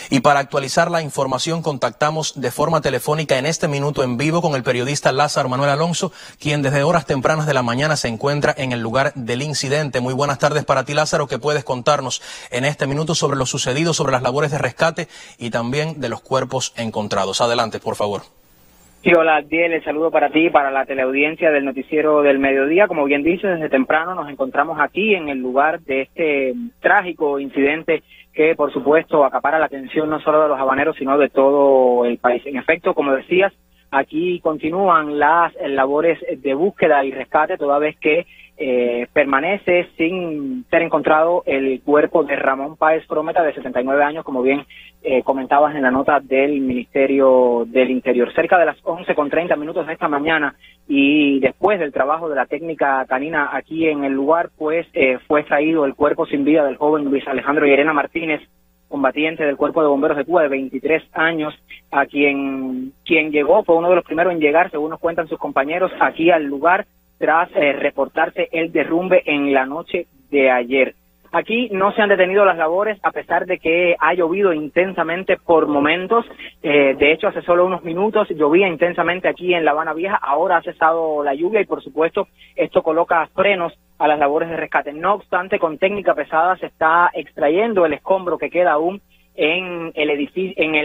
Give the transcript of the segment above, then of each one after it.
Y para actualizar la información contactamos de forma telefónica en este minuto en vivo con el periodista Lázaro Manuel Alonso, quien desde horas tempranas de la mañana se encuentra en el lugar del incidente. Muy buenas tardes para ti, Lázaro. ¿Qué puedes contarnos en este minuto sobre lo sucedido, sobre las labores de rescate y también de los cuerpos encontrados? Adelante, por favor. Sí, hola, Diel, el saludo para ti y para la teleaudiencia del noticiero del mediodía. Como bien dices, desde temprano nos encontramos aquí en el lugar de este trágico incidente que, por supuesto, acapara la atención no solo de los habaneros, sino de todo el país. En efecto, como decías, aquí continúan las labores de búsqueda y rescate, toda vez que permanece sin ser encontrado el cuerpo de Ramón Páez Frometa, de 79 años, como bien comentabas en la nota del Ministerio del Interior. Cerca de las 11:30 de esta mañana, y después del trabajo de la técnica canina aquí en el lugar, pues fue extraído el cuerpo sin vida del joven Luis Alejandro Llerena Martínez, combatiente del Cuerpo de Bomberos de Cuba de 23 años, a quien llegó, fue uno de los primeros en llegar, según nos cuentan sus compañeros, aquí al lugar tras reportarse el derrumbe en la noche de ayer. Aquí no se han detenido las labores a pesar de que ha llovido intensamente por momentos. De hecho, hace solo unos minutos llovía intensamente aquí en La Habana Vieja. Ahora ha cesado la lluvia y, por supuesto, esto coloca frenos a las labores de rescate. No obstante, con técnica pesada se está extrayendo el escombro que queda aún en el edificio, en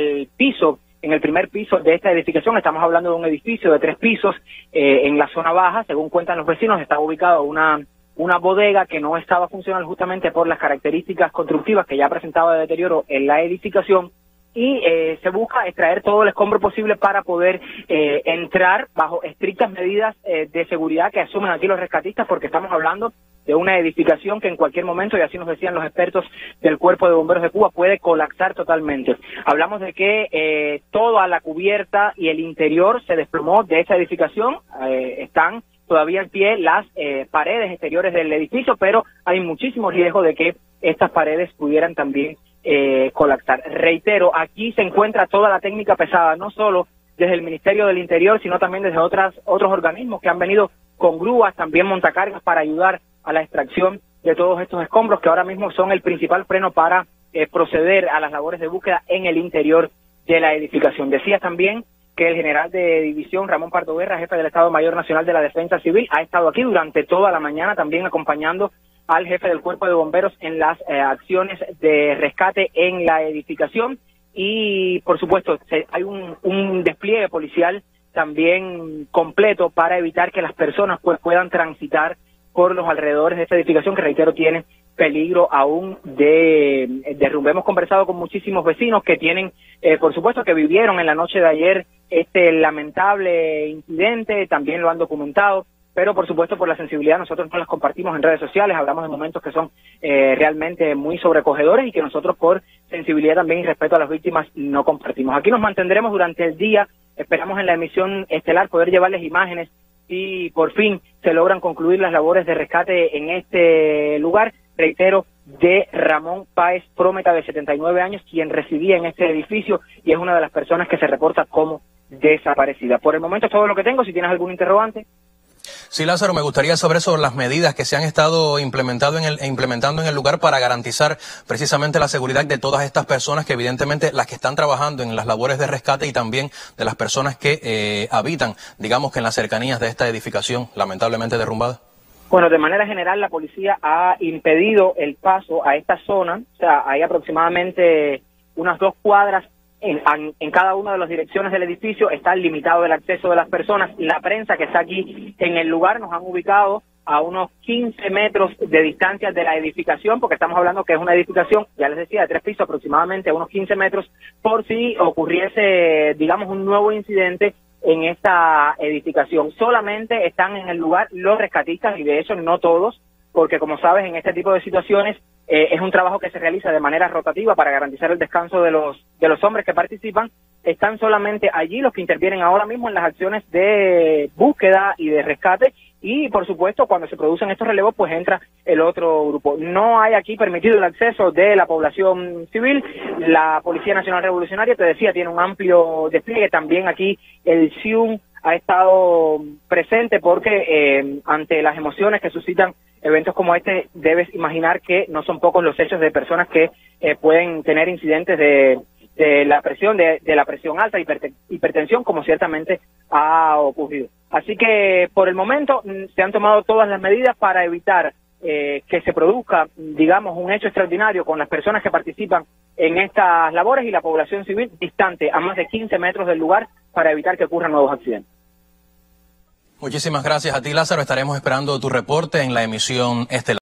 el primer piso de esta edificación. Estamos hablando de un edificio de 3 pisos en la zona baja. Según cuentan los vecinos, está ubicado una bodega que no estaba funcional justamente por las características constructivas que ya presentaba de deterioro en la edificación, y se busca extraer todo el escombro posible para poder entrar bajo estrictas medidas de seguridad que asumen aquí los rescatistas, porque estamos hablando de una edificación que en cualquier momento, y así nos decían los expertos del Cuerpo de Bomberos de Cuba, puede colapsar totalmente. Hablamos de que toda la cubierta y el interior se desplomó de esa edificación. Están todavía en pie las paredes exteriores del edificio, pero hay muchísimo riesgo de que estas paredes pudieran también colapsar. Reitero, aquí se encuentra toda la técnica pesada, no solo desde el Ministerio del Interior, sino también desde otros organismos que han venido con grúas, también montacargas, para ayudar a la extracción de todos estos escombros, que ahora mismo son el principal freno para proceder a las labores de búsqueda en el interior de la edificación. Decías también que el general de división Ramón Pardo Guerra, jefe del Estado Mayor Nacional de la Defensa Civil, ha estado aquí durante toda la mañana, también acompañando al jefe del Cuerpo de Bomberos en las acciones de rescate en la edificación. Y, por supuesto, hay un despliegue policial también completo para evitar que las personas pues puedan transitar por los alrededores de esta edificación, que, reitero, tiene peligro aún de derrumbe. Hemos conversado con muchísimos vecinos que tienen, por supuesto, que vivieron en la noche de ayer este lamentable incidente, también lo han documentado, pero, por supuesto, por la sensibilidad nosotros no las compartimos en redes sociales. Hablamos de momentos que son realmente muy sobrecogedores y que nosotros, por sensibilidad también y respeto a las víctimas, no compartimos. Aquí nos mantendremos durante el día. Esperamos en la emisión estelar poder llevarles imágenes y por fin se logran concluir las labores de rescate en este lugar, reitero, de Ramón Páez Frometa, de 79 años, quien residía en este edificio y es una de las personas que se reporta como desaparecida. Por el momento es todo lo que tengo. Si tienes algún interrogante. Sí, Lázaro, me gustaría saber sobre las medidas que se han estado implementando en el lugar para garantizar precisamente la seguridad de todas estas personas, que evidentemente las que están trabajando en las labores de rescate, y también de las personas que habitan, digamos, que en las cercanías de esta edificación lamentablemente derrumbada. Bueno, de manera general la policía ha impedido el paso a esta zona. O sea, hay aproximadamente unas 2 cuadras en cada una de las direcciones del edificio. Está limitado el acceso de las personas. La prensa que está aquí en el lugar nos han ubicado a unos 15 metros de distancia de la edificación, porque estamos hablando que es una edificación, ya les decía, de 3 pisos, aproximadamente a unos 15 metros, por si ocurriese, digamos, un nuevo incidente en esta edificación. Solamente están en el lugar los rescatistas, y de hecho no todos, porque, como sabes, en este tipo de situaciones es un trabajo que se realiza de manera rotativa para garantizar el descanso de los hombres que participan. Están solamente allí los que intervienen ahora mismo en las acciones de búsqueda y de rescate, y, por supuesto, cuando se producen estos relevos, pues entra el otro grupo. No hay aquí permitido el acceso de la población civil. La Policía Nacional Revolucionaria, te decía, tiene un amplio despliegue. También aquí el SIUM ha estado presente, porque ante las emociones que suscitan eventos como este, debes imaginar que no son pocos los hechos de personas que pueden tener incidentes de de la presión alta, hipertensión, como ciertamente ha ocurrido. Así que por el momento se han tomado todas las medidas para evitar que se produzca, digamos, un hecho extraordinario con las personas que participan en estas labores y la población civil distante a más de 15 metros del lugar para evitar que ocurran nuevos accidentes. Muchísimas gracias a ti, Lázaro. Estaremos esperando tu reporte en la emisión estelar.